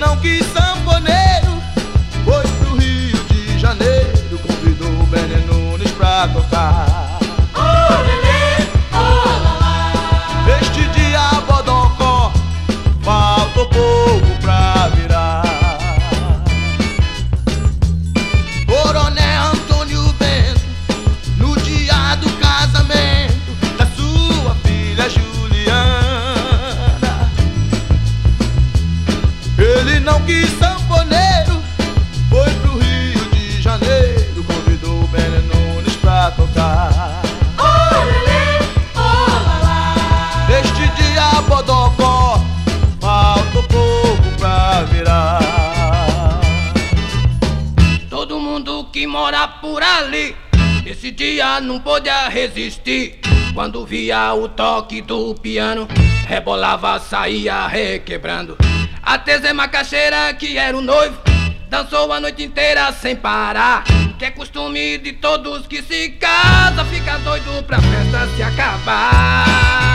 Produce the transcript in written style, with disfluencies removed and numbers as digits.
não quis sanfoneiro, foi pro Rio de Janeiro, convidou o Bené Nunes pra tocar. Oh, lelê, oh, lalá. Neste dia bodocó, faltou pouco pra virar. Coronel Antônio Bento, no dia do casamento da sua filha Juliana, ele não quis sanfoneiro, foi pro Rio de Janeiro, convidou o Bené Nunes pra tocar. Oh, lelê, oh, lalá. Neste dia bodocó, faltou pouco pra virar. Todo mundo que mora por ali, esse dia não podia resistir. Quando via o toque do piano, rebolava, saía requebrando. Até Zé Macaxeira, que era o noivo, dançou a noite inteira sem parar, que é costume de todos que se casam, fica doido pra festa se acabar.